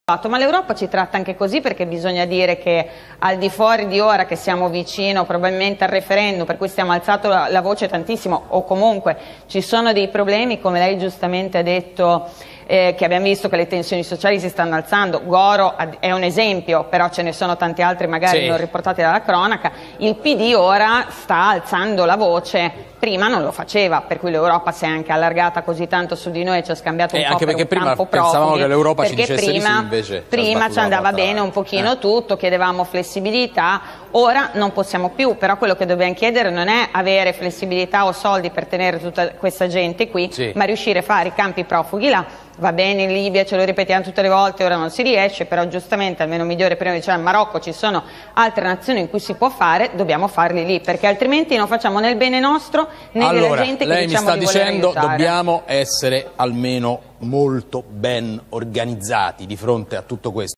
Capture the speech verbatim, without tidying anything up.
Ma l'Europa ci tratta anche così, perché bisogna dire che al di fuori di ora che siamo vicino probabilmente al referendum, per cui stiamo alzando la, la voce tantissimo, o comunque ci sono dei problemi, come lei giustamente ha detto, eh, che abbiamo visto che le tensioni sociali si stanno alzando. Goro è un esempio, però ce ne sono tanti altri magari sì. non riportati dalla cronaca. Il P D ora sta alzando la voce, prima non lo faceva, per cui l'Europa si è anche allargata così tanto su di noi e ci ha scambiato un e po' anche per perché un prima campo pensavamo profughi, che l'Europa ci perché dicesse prima, di sì, invece prima ci andava bene un pochino eh. tutto, chiedevamo flessibilità, ora non possiamo più, però quello che dobbiamo chiedere non è avere flessibilità o soldi per tenere tutta questa gente qui, sì. ma riuscire a fare i campi profughi là. Va bene in Libia, ce lo ripetiamo tutte le volte, ora non si riesce, però giustamente almeno migliore prima diceva in Marocco ci sono altre nazioni in cui si può fare, dobbiamo farli lì, perché altrimenti non facciamo né il bene nostro né allora, della gente che lei diciamo mi sta di voler dicendo aiutare. Dobbiamo essere almeno molto ben organizzati di fronte a tutto questo.